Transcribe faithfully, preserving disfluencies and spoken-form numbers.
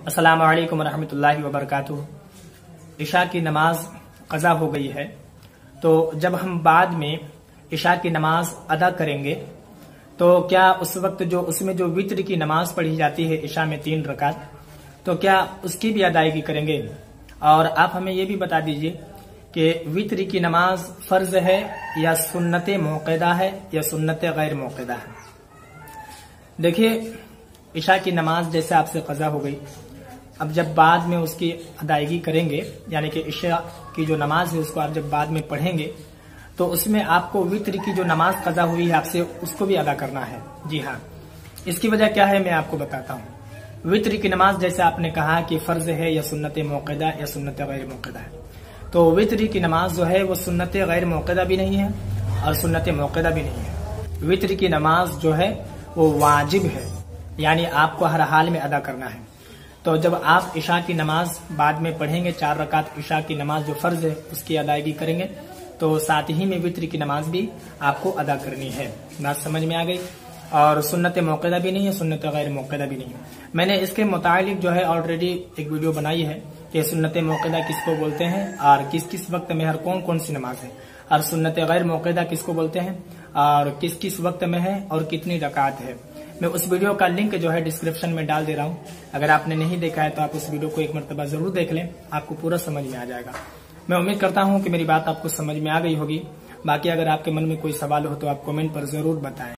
अस्सलामु अलैकुम रहमतुल्लाहि व बरकातुहू। इशा की नमाज कज़ा हो गई है, तो जब हम बाद में इशा की नमाज अदा करेंगे तो क्या उस वक्त जो उसमें जो वित्र की नमाज पढ़ी जाती है इशा में तीन रकात, तो क्या उसकी भी अदायगी करेंगे? और आप हमें ये भी बता दीजिए कि वित्र की नमाज फर्ज है या सुन्नत मौक़दा है या सुन्नत गैर मौक़दा है। देखिए, इशा की नमाज जैसे आपसे कज़ा हो गई, अब जब बाद में उसकी अदायगी करेंगे, यानी कि इशा की जो नमाज है उसको आप जब बाद में पढ़ेंगे तो उसमें आपको वित्र की जो नमाज कज़ा हुई है आपसे उसको भी अदा करना है। जी हाँ, इसकी वजह क्या है मैं आपको बताता हूँ। वित्र की नमाज जैसे आपने कहा कि फर्ज है या सुन्नत मौक़दा या सुन्नत गैर मौक़दा है, तो वित्र की नमाज जो है वो सुन्नत गैर मौक़दा भी नहीं है और सुन्नत मौक़दा भी नहीं है। वित्र की नमाज जो है वो वाजिब है, यानी आपको हर हाल में अदा करना है। तो जब आप इशा की नमाज बाद में पढ़ेंगे, चार रकात इशा की नमाज जो फर्ज है उसकी अदायगी करेंगे, तो साथ ही में वित्र की नमाज भी आपको अदा करनी है। बात समझ में आ गई? और सुन्नत मौक़दा भी नहीं है, सुन्नत गैर मौक़दा भी नहीं है। मैंने इसके मुतालिक जो है ऑलरेडी एक वीडियो बनाई है कि सुन्नत मौक़दा किसको बोलते हैं और किस किस वक्त में हर कौन कौन सी नमाज है, और सुन्नत गैर मौक़दा किसको बोलते हैं और किस किस वक्त में है और कितनी रकात है। मैं उस वीडियो का लिंक जो है डिस्क्रिप्शन में डाल दे रहा हूँ। अगर आपने नहीं देखा है तो आप उस वीडियो को एक मरतबा जरूर देख लें, आपको पूरा समझ में आ जाएगा। मैं उम्मीद करता हूँ कि मेरी बात आपको समझ में आ गई होगी। बाकी अगर आपके मन में कोई सवाल हो तो आप कमेंट पर जरूर बताएं।